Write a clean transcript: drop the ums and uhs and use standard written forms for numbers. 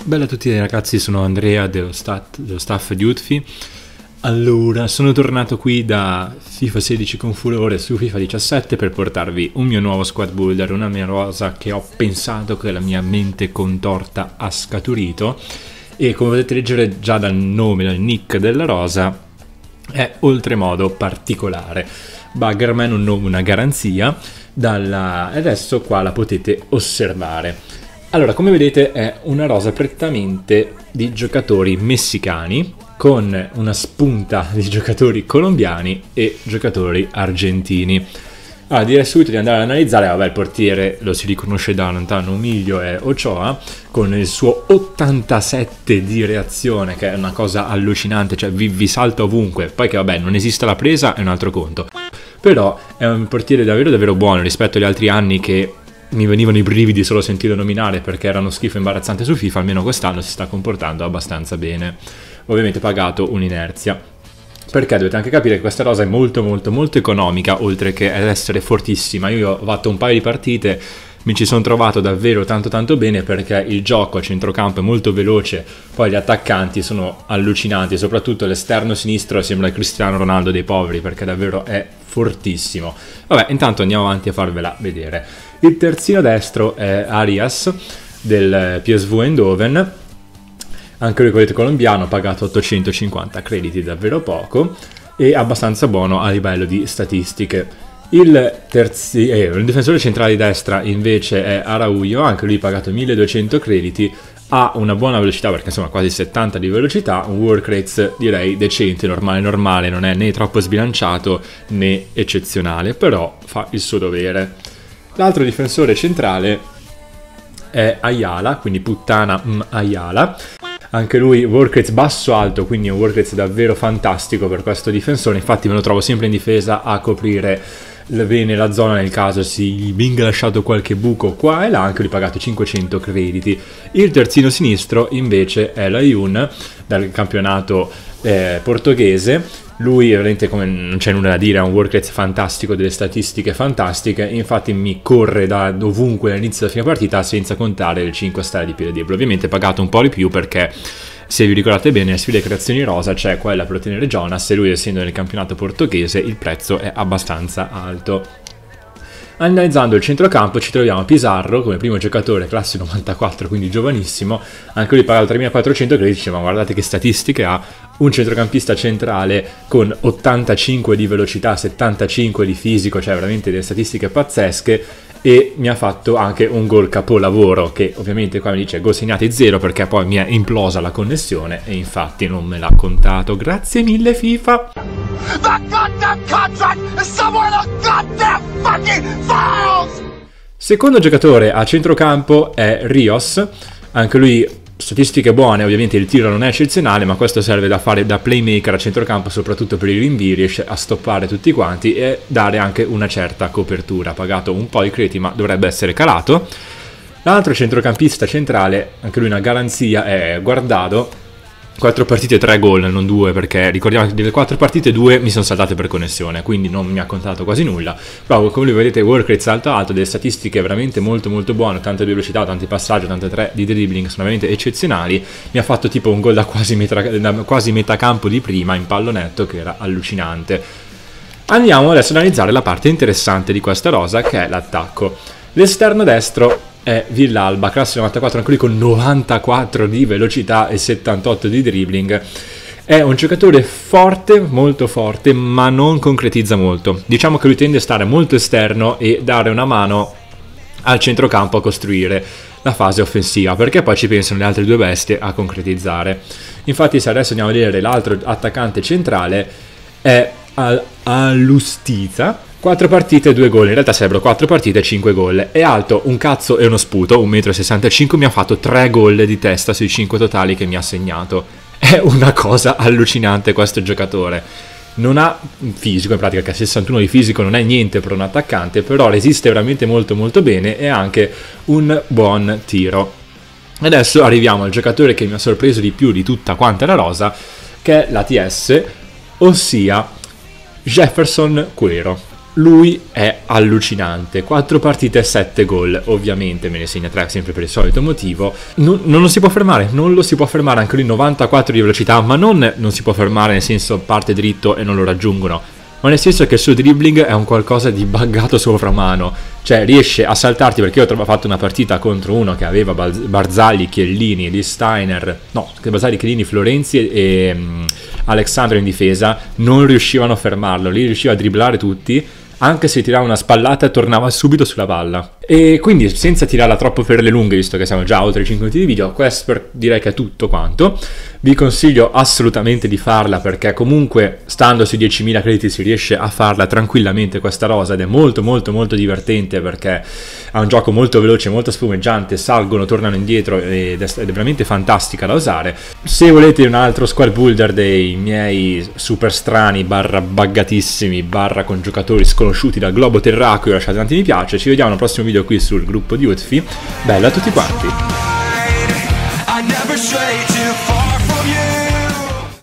Bella a tutti ragazzi, sono Andrea dello staff di Utfi. Allora, sono tornato qui da FIFA 16 con furore su FIFA 17 per portarvi un mio nuovo squad builder, una mia rosa che ho pensato, che la mia mente contorta ha scaturito, e come potete leggere già dal nome, dal nick della rosa, è oltremodo particolare. Buggerman, un nome, una garanzia, e adesso qua la potete osservare. Allora, come vedete è una rosa prettamente di giocatori messicani con una spunta di giocatori colombiani e giocatori argentini. Allora, direi subito di andare ad analizzare. Vabbè, il portiere lo si riconosce da lontano, Emilio è Ochoa, con il suo 87 di reazione, che è una cosa allucinante, cioè vi salta ovunque. Poi che vabbè, non esiste la presa è un altro conto. Però è un portiere davvero buono rispetto agli altri anni che mi venivano i brividi solo sentito nominare perché erano schifo imbarazzante su FIFA. Almeno quest'anno si sta comportando abbastanza bene. Ovviamente pagato un'inerzia, perché dovete anche capire che questa rosa è molto economica, oltre che ad essere fortissima. Io ho fatto un paio di partite, mi ci sono trovato davvero tanto bene, perché il gioco a centrocampo è molto veloce, poi gli attaccanti sono allucinanti, soprattutto l'esterno sinistro sembra il Cristiano Ronaldo dei poveri, perché davvero è fortissimo. Vabbè, intanto andiamo avanti a farvela vedere. Il terzino destro è Arias del PSV Eindhoven, anche lui vedete colombiano, pagato 850 crediti, davvero poco, e abbastanza buono a livello di statistiche. Il difensore centrale di destra invece è Araujo, anche lui pagato 1200 crediti, ha una buona velocità perché insomma quasi 70 di velocità, un work rate direi decente, normale, non è né troppo sbilanciato né eccezionale, però fa il suo dovere. L'altro difensore centrale è Ayala, quindi puttana Ayala. Anche lui work rate basso-alto, quindi un work rate davvero fantastico per questo difensore. Infatti me lo trovo sempre in difesa a coprire bene la zona nel caso si venga lasciato qualche buco qua e là. Anche lui pagato 500 crediti. Il terzino sinistro invece è Layun dal campionato portoghese. Lui veramente, come non c'è nulla da dire, ha un work rate fantastico, delle statistiche fantastiche, infatti mi corre da dovunque dall'inizio della fine partita, senza contare le 5 stelle di piede debole. Ovviamente pagato un po' di più perché, se vi ricordate bene, nelle sfide creazioni rosa c'è quella per ottenere Jonas, e lui, essendo nel campionato portoghese, il prezzo è abbastanza alto. Analizzando il centrocampo ci troviamo Pizarro come primo giocatore, classe 94, quindi giovanissimo, anche lui pagato 3400 crediti, ma guardate che statistiche ha, un centrocampista centrale con 85 di velocità, 75 di fisico, cioè veramente delle statistiche pazzesche, e mi ha fatto anche un gol capolavoro, che ovviamente qua mi dice gol segnati 0 perché poi mi è implosa la connessione e infatti non me l'ha contato. Grazie mille FIFA! Secondo giocatore a centrocampo è Rios, anche lui statistiche buone, ovviamente il tiro non è eccezionale, ma questo serve da fare da playmaker a centrocampo, soprattutto per i rinvii, riesce a stoppare tutti quanti e dare anche una certa copertura. Pagato un po' di crediti, ma dovrebbe essere calato. L'altro centrocampista centrale, anche lui una garanzia, è Guardado. 4 partite 3 gol, non 2, perché ricordiamo che delle 4 partite 2 mi sono saltate per connessione, quindi non mi ha contato quasi nulla. Però come voi vedete work rate alto, delle statistiche veramente molto buone, tante velocità, tanti passaggi, tante 3 di dribbling, sono veramente eccezionali. Mi ha fatto tipo un gol da quasi metà campo di prima in pallonetto, che era allucinante. Andiamo adesso ad analizzare la parte interessante di questa rosa, che è l'attacco. L'esterno destro è Villalba, classe 94, anche lui con 94 di velocità e 78 di dribbling. È un giocatore forte, molto forte, ma non concretizza molto. Diciamo che lui tende a stare molto esterno e dare una mano al centrocampo a costruire la fase offensiva, perché poi ci pensano le altre due bestie a concretizzare. Infatti, se adesso andiamo a vedere l'altro attaccante centrale, è Alustiza. 4 partite 2 gol, in realtà sarebbero 4 partite 5 gol. È alto un cazzo e uno sputo, 1,65 m, mi ha fatto 3 gol di testa sui 5 totali che mi ha segnato. È una cosa allucinante questo giocatore. Non ha fisico, in pratica, che 61 di fisico non è niente per un attaccante, però resiste veramente molto bene e ha anche un buon tiro. Adesso arriviamo al giocatore che mi ha sorpreso di più di tutta quanta la rosa, che è l'ATS, ossia Jefferson Quero. lui è allucinante, 4 partite e 7 gol, ovviamente me ne segna 3 sempre per il solito motivo, non lo si può fermare, non lo si può fermare, anche lui 94 di velocità, ma non si può fermare nel senso parte dritto e non lo raggiungono, ma nel senso che il suo dribbling è un qualcosa di buggato sovramano, cioè riesce a saltarti, perché io ho fatto una partita contro uno che aveva Barzagli, Chiellini, Lee Steiner, no, Barzagli, Chiellini, Florenzi e Alexandro in difesa, non riuscivano a fermarlo, lì riusciva a dribblare tutti, anche se tirava una spallata tornava subito sulla palla. E quindi senza tirarla troppo per le lunghe, visto che siamo già oltre i 5 minuti di video, questo direi che è tutto quanto. Vi consiglio assolutamente di farla, perché comunque stando sui 10.000 crediti si riesce a farla tranquillamente questa rosa, ed è molto molto molto divertente, perché ha un gioco molto veloce, molto spumeggiante, salgono, tornano indietro ed è veramente fantastica da usare. Se volete un altro squad builder dei miei super strani barra buggatissimi barra con giocatori sconosciuti dal globo terracqueo, lasciate tanti mi piace, ci vediamo al prossimo video qui sul gruppo di Utfi. Bella a tutti quanti.